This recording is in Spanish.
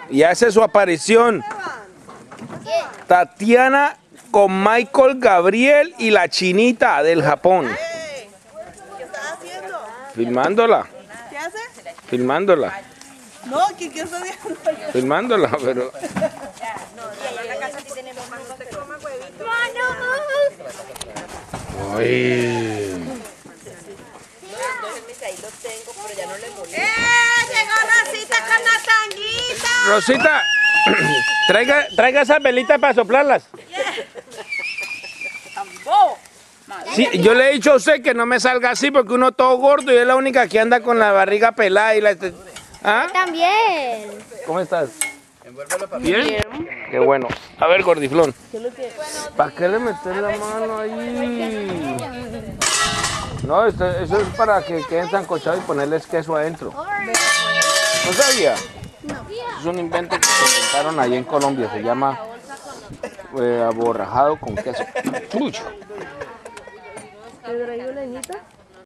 Y hace su aparición Tatiana con Michael Gabriel y la chinita del Japón. ¿Qué estás haciendo? Filmándola. ¿Qué haces? Filmándola. No, ¿qué estás haciendo? Filmándola, pero... En la casa sí tenemos mango, te coma huevito. Uy. Ahí los tengo, pero ya no le molesta. Llegó Rosita con la tanguita. Rosita, traiga esas velitas para soplarlas. Sí, yo le he dicho a usted que no me salga así porque uno todo gordo y es la única que anda con la barriga pelada y la... ¿Ah? También. ¿Cómo estás? ¿Bien? Qué bueno. A ver, gordiflón. ¿Para qué le meter la mano ahí? No, eso es para que queden sancochados y ponerles queso adentro. ¿No sabía? Es un invento que se inventaron ahí en Colombia. Se llama aborrajado con queso. ¡Uy! ¿Te traigo leñita?